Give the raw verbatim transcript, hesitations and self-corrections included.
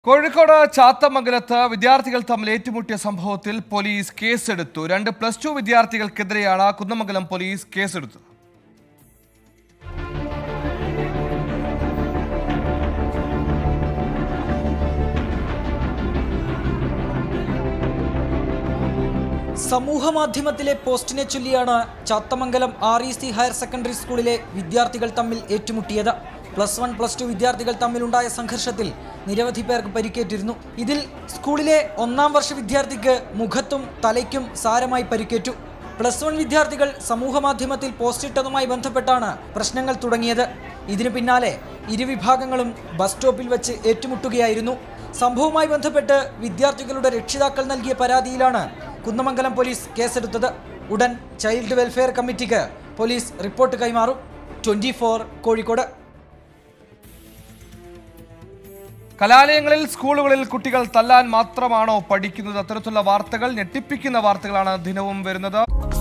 കോഴിക്കോട് ചാത്തമംഗലത്ത് വിദ്യാർത്ഥികൾ തമ്മിൽ ഏറ്റുമുട്ടിയ സംഭവത്തിൽ പോലീസ് കേസെടുത്തു. രണ്ട് പ്ലസ് ടു വിദ്യാർത്ഥികൾക്കെതിരെയാണ് കുന്നമംഗലം പോലീസ് കേസെടുത്തത്. സമൂഹമാധ്യമത്തിലെ പോസ്റ്റിനെ ചൊല്ലിയാണ് Chathamangalam R E C higher secondary സ്കൂളിലെ വിദ്യാർത്ഥികൾ തമ്മിൽ ഏറ്റുമുട്ടിയത്. പ്ലസ് വൺ പ്ലസ് ടു വിദ്യാർത്ഥികൾ തമ്മിലുണ്ടായ സംഘർഷത്തിൽ നിരവധി പേർക്ക് പരിക്കേറ്റിരുന്നു. ഇതിൽ സ്കൂളിലെ ഒന്നാം വർഷ വിദ്യാർത്ഥിക്ക് മുഖത്തും തലയ്ക്കും സാരമായി പരിക്കേറ്റു. പ്ലസ് വൺ വിദ്യാർത്ഥികൾ സമൂഹമാധ്യമത്തിൽ പോസ്റ്റിട്ടതുമായി ബന്ധപ്പെട്ടാണ് പ്രശ്നങ്ങൾ തുടങ്ങിയത്. ഇതിനു പിന്നാലെ ഇരുവിഭാഗങ്ങളും ബസ് സ്റ്റോപ്പിൽ വെച്ച് ഏറ്റുമുട്ടുകയായിരുന്നു. സംഭവവുമായി ബന്ധപ്പെട്ട് വിദ്യാർത്ഥികളുടെ രക്ഷിതാക്കൾ നൽകിയ പരാതിയിലാണ് കുന്നമംഗലം പോലീസ് കേസെടുത്തത്. ഉടൻ ചൈൽഡ് വെൽഫെയർ കമ്മിറ്റിക്ക് പോലീസ് റിപ്പോർട്ട് കൈമാറും. Twenty four Kozhikode. കലാലയങ്ങളിൽ സ്കൂളുകളിൽ കുട്ടികൾ തല്ലാൻ മാത്രമാണോ പഠിക്കുന്നത്? അത്തരത്തിലുള്ള വാർത്തകൾ, ഞെട്ടിപ്പിക്കുന്ന വാർത്തകളാണ് ദിനവും വരുന്നത്.